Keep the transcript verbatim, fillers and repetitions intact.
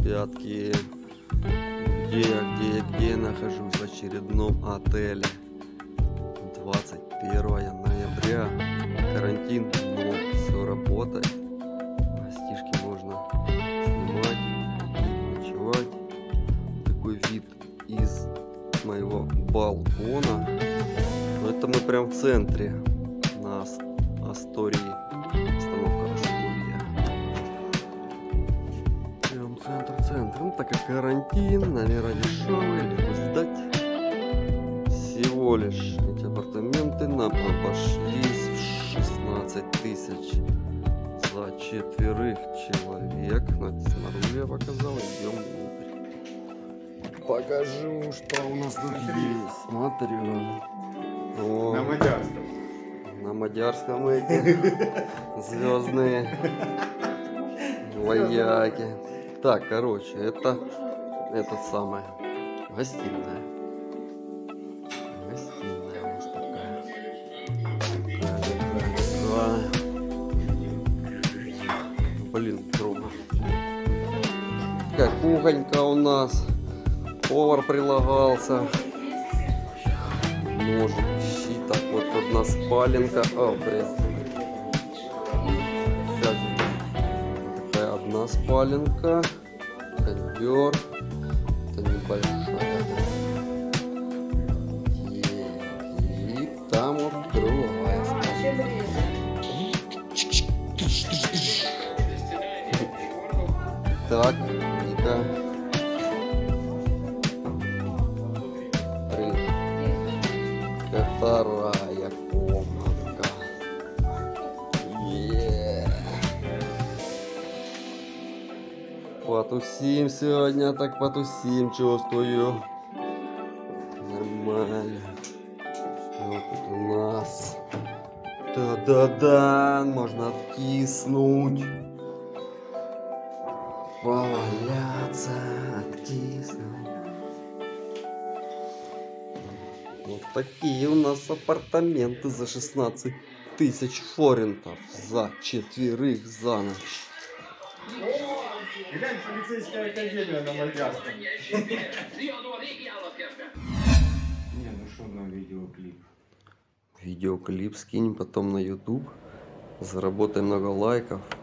ребятки, где я, где я, где я нахожусь в очередном отеле. двадцать первое ноября, карантин, но все работает. Гостишки можно снимать и ночевать. Такой вид из моего балкона. Но это мы прям в центре, на Астории, остановка Астурия. Прям центр-центр. Ну, так как карантин, номера дешевые, легко сдать. Всего лишь эти апартаменты нам обошлись в шестнадцать тысяч за четверых человек. Но это снаружи я показал, идем внутрь. Покажу, что у нас тут есть. Смотрю. О, на мадярском. На мадярском эти звездные вояки. Так, короче, это это самое гостиная. Гостиная у нас такая. Такая, такая. Блин, трудно. Как кухонька у нас. Повар прилагался. Ножик, щит. Так, вот одна спаленка. О, блин. Сейчас. Такая одна спаленка. Кондер. Это небольшая. И, и там вот другая спаленка. Так, Ника. Вторая комнатка. Yeah. Потусим сегодня, так потусим, чувствую. Нормально. Вот тут у нас. Да-да-да, можно откиснуть. Поваляться, откиснуть. Вот такие у нас апартаменты за шестнадцать тысяч форинтов за четверых за ночь. Глянь, полицейская академия на мадярском. Не, ну что на видеоклип? Видеоклип скинь потом на YouTube. Заработай много лайков.